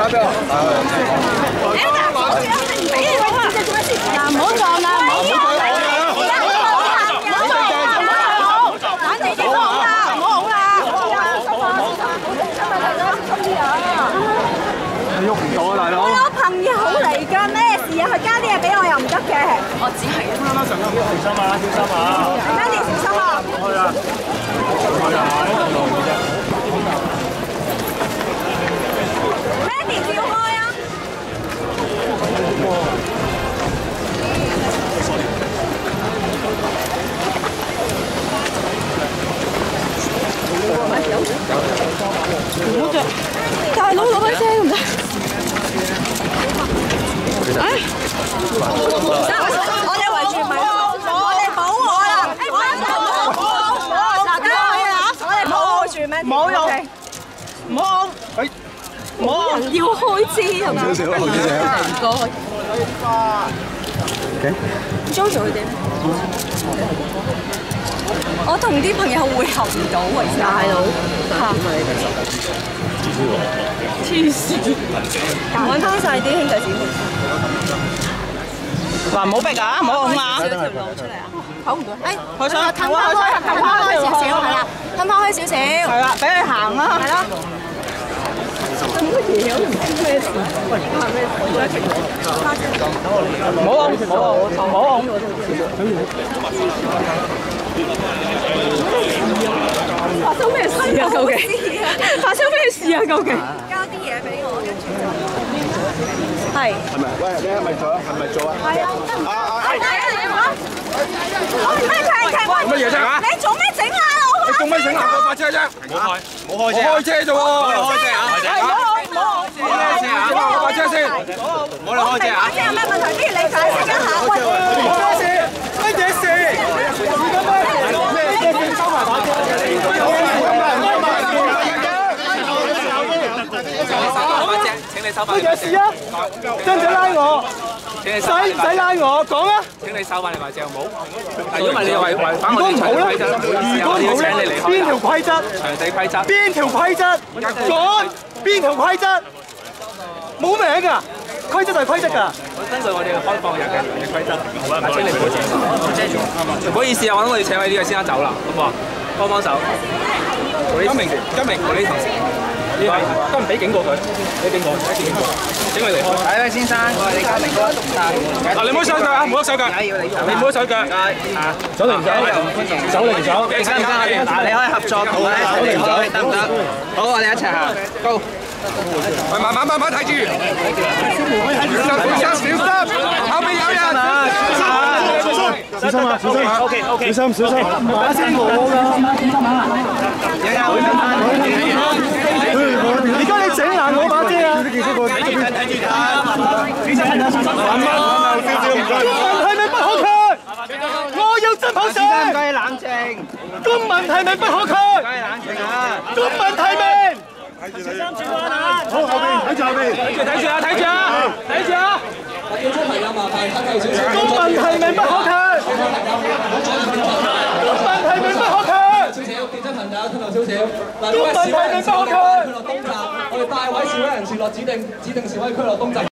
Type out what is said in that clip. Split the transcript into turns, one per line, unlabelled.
打俾我。
嗱，唔好撞啦，唔好撞啦，玩你哋唔好啦，唔好啦。
你喐唔到啊，大佬！
我有朋友嚟㗎，咩事啊？佢加啲嘢俾我又唔得嘅。我只係
啱啱上緊，小心啊！小心啊
！Mandy 小心啊！
去啊！去啊
！Mandy 照開啊！大佬攞把遮咁得？哎！我哋圍住咪，我哋保我啦！我哋保住咩？冇用，冇，冇要開支係咪？
少少，好啲嘅。
Jojo 佢哋，我同啲朋友會合唔到喎，大佬嚇。黐線！揾翻曬啲兄弟姊妹。
嗱，唔好逼啊，唔好拱啊！
條路出嚟啊！跑唔到。誒，
我想
褪開少少，係啦，褪開少少。
係啦，俾佢行啦。
係啦。做乜嘢？我唔知咩事。係咩事？
唔好拱，唔好拱。
發生咩事啊？究竟發生咩事啊？究竟交啲嘢俾我，跟住就係
係咪？喂，你係咪做啊？係咪做啊？
係啊！
乜嘢啫？
你做咩整下我？
你做咩整下我架車啫？唔好開，唔好開車。我開車啫喎！開車啊！
唔好
我架車先。唔好你開車啊！
有咩問題？不如你解釋一下。喂，
乜嘢事？收埋把車。請你收翻。乜嘢事啊？使唔使拉我？使唔使拉我？講啊！請你收翻你把車好唔好？因為你違反我哋場地規則，如果唔好咧，邊條規則？場地規則。邊條規則？講邊條規則？冇名㗎，規則就係規則㗎。根據我哋開放日嘅規則，請你唔好遮住。唔好意思啊，我諗我哋請位呢個先生走啦，好唔好啊？幫手。金明，我呢同事。得唔俾警告佢？你警告，請佢離開。係啦，先生，我係李家明哥。嗱，你唔好手腳啊！唔好手腳。你唔好手腳。走定唔走？走定唔走？你跟唔跟啊？嗱，你可以合作到咧。走定唔走？得唔得？好，我哋一齊行。Go。喂，慢慢睇住。小心，後面有人。小心啊！小心。OK。小心。打死我㗎！而家你整爛我把遮啊！睇住公民係咪不可卻？我要真普選。唔該冷靜。公民係咪不可卻？唔該冷靜啊！公民提名。睇住你。好，後邊睇住後邊。睇住啊！
叫出朋友麻煩攤後少少。
公民提名不可卻。公民提名不可卻。
少少，記者朋友褪後少少。嗱，
公民提名不可卻。
區落東站，我哋帶位示威人士落指定示威區落東站。